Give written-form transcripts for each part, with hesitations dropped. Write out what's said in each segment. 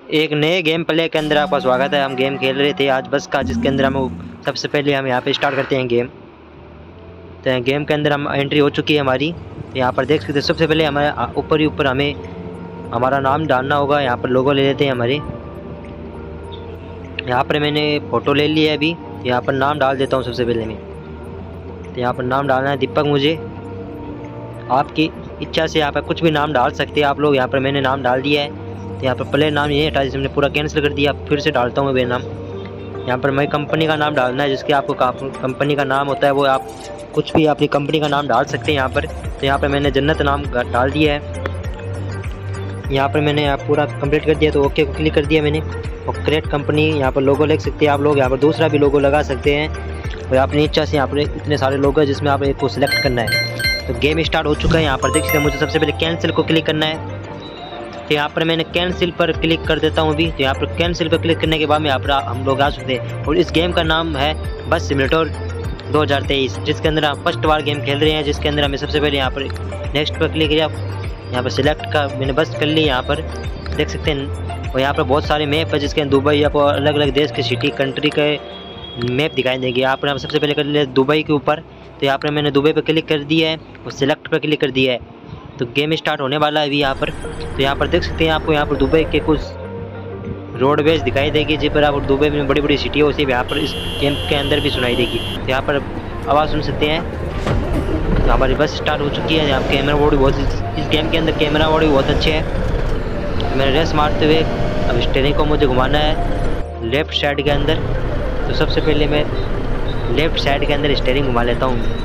एक नए game play के अंदर आपका स्वागत है। हम गेम खेल रहे थे आज बस का, जिसके अंदर हम सबसे पहले हम यहाँ पे स्टार्ट करते हैं गेम। तो गेम के अंदर हम एंट्री हो चुकी है हमारी। तो यहाँ पर देख सकते हैं सबसे पहले हमारे ऊपर ही ऊपर हमें हमारा नाम डालना होगा। यहाँ पर लोगो ले लेते हैं हमारे। यहाँ पर मैंने फ़ोटो ले ली है अभी। यहाँ पर नाम डाल देता हूँ सबसे पहले मैं। तो यहाँ पर नाम डालना है दीपक। मुझे आपकी इच्छा से यहाँ पर कुछ भी नाम डाल सकते हैं आप लोग। यहाँ पर मैंने नाम डाल दिया है। यहाँ पर प्ले नाम ये हटा, जिसे हमने पूरा कैंसिल कर दिया। फिर से डालता हूँ मैं नाम। यहाँ पर मैं कंपनी का नाम डालना है, जिसके आपको कंपनी का नाम होता है वो आप कुछ भी अपनी कंपनी का नाम डाल सकते हैं यहाँ पर। तो यहाँ पर मैंने जन्नत नाम डाल दिया है। यहाँ पर मैंने आप पूरा कंप्लीट कर दिया, तो ओके को क्लिक कर दिया मैंने। और क्रिएट कंपनी यहाँ पर लोगो लिख सकते हैं आप लोग। यहाँ पर दूसरा भी लोगो लगा सकते हैं और अपनी इच्छा से यहाँ पर इतने सारे लोगो है जिसमें आप एक को सिलेक्ट करना है। तो गेम स्टार्ट हो चुका है। यहाँ पर देख सकते हैं मुझे सबसे पहले कैंसिल को क्लिक करना है। तो यहाँ पर मैंने कैंसिल पर क्लिक कर देता हूँ अभी। तो यहाँ पर कैंसिल पर क्लिक करने के बाद में यहाँ पर हम लोग आ सकते हैं। और इस गेम का नाम है बस सिमुलेटर 2023, जिसके अंदर आप फर्स्ट बार गेम खेल रहे हैं। जिसके अंदर हमें सबसे पहले यहाँ पर नेक्स्ट पर क्लिक किया। यहाँ पर सिलेक्ट का मैंने बस कर ली। यहाँ पर देख सकते हैं। और यहाँ पर बहुत सारे मैप है, जिसके अंदर दुबई आपको अलग अलग देश के सिटी कंट्री के मैप दिखाई देंगे। यहाँ पर हम सबसे पहले कर लिया दुबई के ऊपर। तो यहाँ पर मैंने दुबई पर क्लिक कर दिया है और सिलेक्ट पर क्लिक कर दिया है। तो गेम स्टार्ट होने वाला है अभी यहाँ पर। तो यहाँ पर देख सकते हैं आपको यहाँ पर दुबई के कुछ रोडवेज दिखाई देगी, जिस पर आप दुबई में बड़ी बड़ी सिटी है उसी यहाँ पर इस गेम के अंदर भी सुनाई देगी। तो यहाँ पर आवाज़ सुन सकते हैं। तो हमारी बस स्टार्ट हो चुकी है। यहाँ कैमरा बोर्ड बहुत, इस गेम के अंदर कैमरा बोर्ड भी बहुत अच्छे हैं। तो मैंने रेस मारते हुए अब स्टीयरिंग को मुझे घुमाना है लेफ़्ट साइड के अंदर। तो सबसे पहले मैं लेफ़्ट साइड के अंदर स्टीयरिंग घुमा लेता हूँ।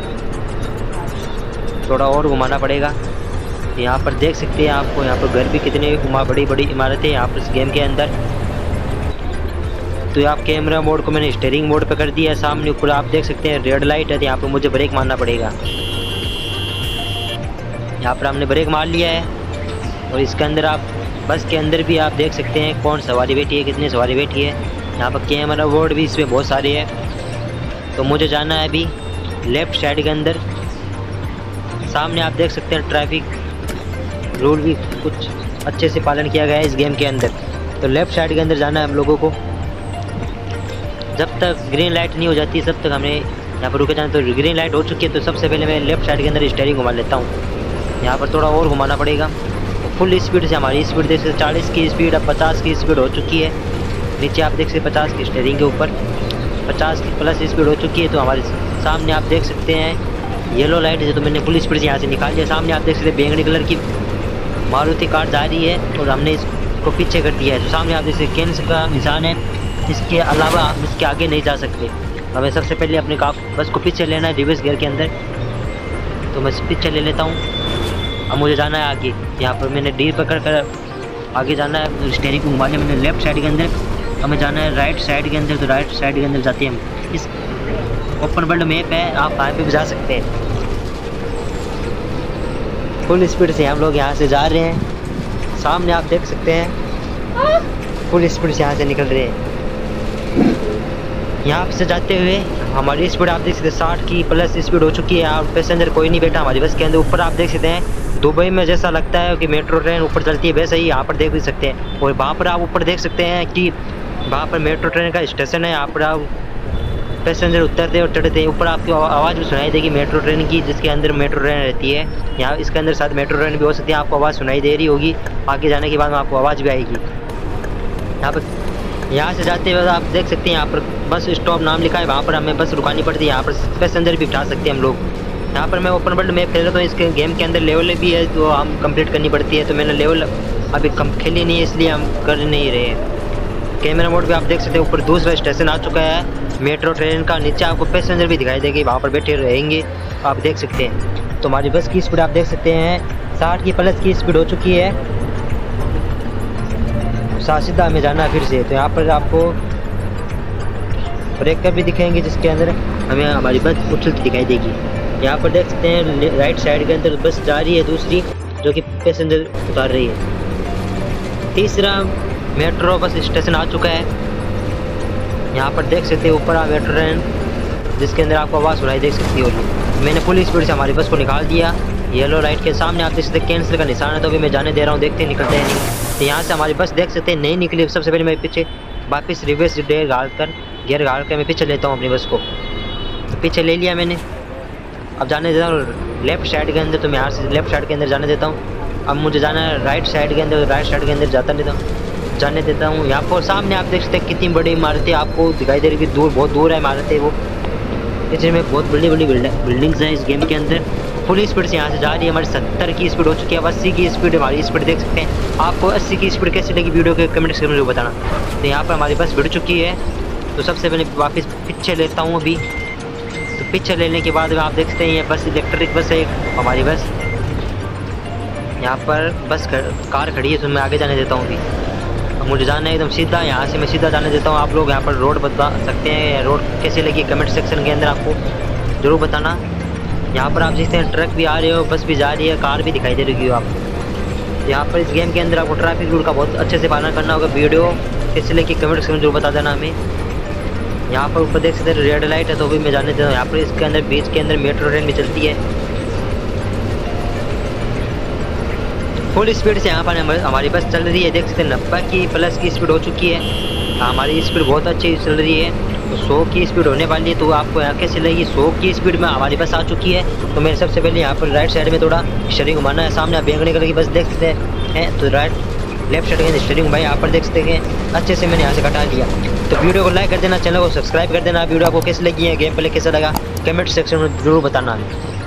थोड़ा और घुमाना पड़ेगा। यहाँ पर देख सकते हैं आपको यहाँ पर घर भी कितने बड़ी बड़ी इमारतें यहाँ पर इस गेम के अंदर। तो आप कैमरा मोड को मैंने स्टीयरिंग मोड पे कर दिया है। सामने ऊपर आप देख सकते हैं रेड लाइट है, तो यहाँ पर मुझे ब्रेक मारना पड़ेगा। यहाँ पर हमने ब्रेक मार लिया है। और इसके अंदर आप बस के अंदर भी आप देख सकते हैं कौन सवारी बैठी है, कितनी सवारी बैठी है। यहाँ पर कैमरा बोर्ड भी इसमें बहुत सारे हैं। तो मुझे जाना है अभी लेफ़्ट साइड के अंदर। सामने आप देख सकते हैं ट्रैफिक रूल भी कुछ अच्छे से पालन किया गया है इस गेम के अंदर। तो लेफ़्ट साइड के अंदर जाना है हम लोगों को। जब तक ग्रीन लाइट नहीं हो जाती तब तक हमें यहाँ पर रुके जाना। तो ग्रीन लाइट हो चुकी है, तो सबसे पहले मैं लेफ़्ट साइड के अंदर स्टीयरिंग घुमा लेता हूँ। यहाँ पर थोड़ा और घुमाना पड़ेगा। तो फुल स्पीड से हमारी स्पीड देख सकते 40 की स्पीड, अब 50 की स्पीड हो चुकी है। नीचे आप देख सकते 50 की स्टीयरिंग के ऊपर 50 की प्लस स्पीड हो चुकी है। तो हमारे सामने आप देख सकते हैं येलो लाइट है, तो मैंने फुल स्पीड से यहाँ से निकाल दिया। सामने आप देख सकते हैं बैंगनी कलर की मारुति कार जा रही है और हमने इसको पीछे कर दिया है। तो सामने आप देख सकते कैंसिल का निशान है। इसके अलावा हम इसके आगे नहीं जा सकते। हमें सबसे पहले अपने बस को पीछे लेना है रिवर्स गियर के अंदर। तो मैं पीछे ले लेता हूँ। अब मुझे जाना है आगे। यहाँ पर मैंने डी पकड़ कर आगे जाना है। स्टीयरिंग को घुमाने मैंने लेफ़्ट साइड के अंदर, हमें जाना है राइट साइड के अंदर। तो राइट साइड के अंदर जाते हैं हम। इस ओपन वर्ल्ड मैप है, आप कहीं पे भी जा सकते हैं। फुल स्पीड से हम लोग यहाँ से जा रहे हैं। सामने आप देख सकते हैं फुल स्पीड से यहाँ से निकल रहे हैं। यहाँ से जाते हुए हमारी स्पीड आप देख सकते हैं 60 की प्लस स्पीड हो चुकी है। और पैसेंजर कोई नहीं बैठा हमारी बस के अंदर। ऊपर आप देख सकते हैं दुबई में जैसा लगता है कि मेट्रो ट्रेन ऊपर चलती है, वैसा ही यहाँ पर देख भी सकते हैं। और वहाँ पर आप ऊपर देख सकते हैं कि वहाँ पर मेट्रो ट्रेन का स्टेशन है। यहाँ पर आप पैसेंजर उतरते और चढ़ते हैं। ऊपर आपको आवाज़ भी सुनाई देगी मेट्रो ट्रेन की, जिसके अंदर मेट्रो ट्रेन रहती है। यहाँ इसके अंदर साथ मेट्रो ट्रेन भी हो सकती है। आपको आवाज़ सुनाई दे रही होगी। आगे जाने के बाद में आपको आवाज़ भी आएगी। यहाँ से जाते हुए आप देख सकते हैं यहाँ पर बस स्टॉप नाम लिखा है। वहाँ पर हमें बस रुकानी पड़ती है। यहाँ पर पैसेंजर भी उठा सकते हैं हम लोग। यहाँ पर मैं ओपन वर्ल्ड मैप खेल रहा हूँ। इसके गेम के अंदर लेवल भी है जो हम कंप्लीट करनी पड़ती है। तो मैंने लेवल अभी कम खेली नहीं है, इसलिए हम कर नहीं रहे हैं। कैमरा मोड भी आप देख सकते हैं ऊपर दूसरा स्टेशन आ चुका है मेट्रो ट्रेन का। नीचे आपको पैसेंजर भी दिखाई देगी, वहाँ पर बैठे रहेंगे, आप देख सकते हैं। तो हमारी बस की स्पीड आप देख सकते हैं 60 की प्लस की स्पीड हो चुकी है। सीधा हमें जाना है फिर से। तो यहाँ पर आपको ब्रेकर भी दिखाएंगे, जिसके अंदर हमें हमारी बस उछलती दिखाई देगी। यहाँ पर देख सकते हैं राइट साइड के अंदर बस जा रही है दूसरी, जो कि पैसेंजर उतार रही है। तीसरा मेट्रो बस स्टेशन आ चुका है। यहाँ पर देख सकते हैं ऊपर मेट्रो ट्रेन, जिसके अंदर आपको आवाज़ सुनाई देख सकती होगी। मैंने फुल स्पीड से हमारी बस को निकाल दिया। येलो लाइट के सामने आप देख सकते कैंसिल का निशान है, तो अभी मैं जाने दे रहा हूँ, देखते निकलते हैं नहीं। तो यहाँ से हमारी बस देख सकते हैं नहीं निकली। सबसे पहले मैं पीछे वापस रिवर्स गियर डाल कर मैं पीछे लेता हूँ अपनी बस को। तो पीछे ले लिया मैंने। अब जाने देता हूँ लेफ्ट साइड के अंदर, तो मैं यहाँ से लेफ्ट साइड के अंदर जाने देता हूँ। अब मुझे जाना है राइट साइड के अंदर, राइट साइड के अंदर जाने देता हूँ। यहाँ पर सामने आप देख सकते हैं कितनी बड़ी इमारतें आपको दिखाई दे रही है। दूर, बहुत दूर है इमारतें वो। इसमें बहुत बड़ी बड़ी बिल्डिंग्स हैं इस गेम के अंदर। फुल स्पीड से यहाँ से जा रही है। हमारी 70 की स्पीड हो चुकी है। अब 80 की स्पीड, हमारी स्पीड देख सकते हैं। आपको 80 की स्पीड कैसी लगी वीडियो के कमेंट सेक्शन में बताना। तो यहाँ पर हमारी बस भिड़ चुकी है। तो सबसे पहले वापस पीछे लेता हूँ अभी। तो पीछे लेने के बाद आप देख सकते हैं ये बस इलेक्ट्रिक बस है एक हमारी बस। यहाँ पर बस कार खड़ी है, तो मैं आगे जाने देता हूँ अभी। अब मुझे जाना है एकदम सीधा, यहाँ से मैं सीधा जाने देता हूँ। आप लोग यहाँ पर रोड बता सकते हैं, रोड कैसी लगी कमेंट सेक्शन के अंदर आपको ज़रूर बताना। यहाँ पर आप देखते हैं ट्रक भी आ रहे हो, बस भी जा रही है, कार भी दिखाई दे रही हो आप। यहाँ पर इस गेम के अंदर आपको ट्रैफिक रूल का बहुत अच्छे से पालन करना होगा। वीडियो कैसे लगी कमेंट सेक्शन में जरूर बता देना हमें। यहाँ पर ऊपर देख सकते हैं रेड लाइट है, तो भी मैं जाने देता हूँ। यहाँ पर इसके अंदर बीच के अंदर मेट्रो ट्रेन भी चलती है फुल स्पीड से। यहाँ पर हमारी बस चल रही है, देख सकते हैं 90 की प्लस की स्पीड हो चुकी है। हमारी स्पीड बहुत अच्छी चल रही है। तो 100 की स्पीड होने वाली है। तो आपको यहाँ कैसे लगी 100 की स्पीड में हमारी बस आ चुकी है। तो मैंने सबसे पहले यहाँ पर राइट साइड में थोड़ा स्टीयरिंग घुमाना है। सामने आप बैंगनी कलर की बस देख सकते हैं, तो लेफ्ट साइड में स्टीयरिंग भाई यहाँ पर देख सकते हैं अच्छे से मैंने यहाँ से कटा लिया। तो वीडियो को लाइक कर देना, चैनल को सब्सक्राइब कर देना। वीडियो आपको कैसी लगी है, गेम प्ले कैसा लगा कमेंट सेक्शन में जरूर बताना।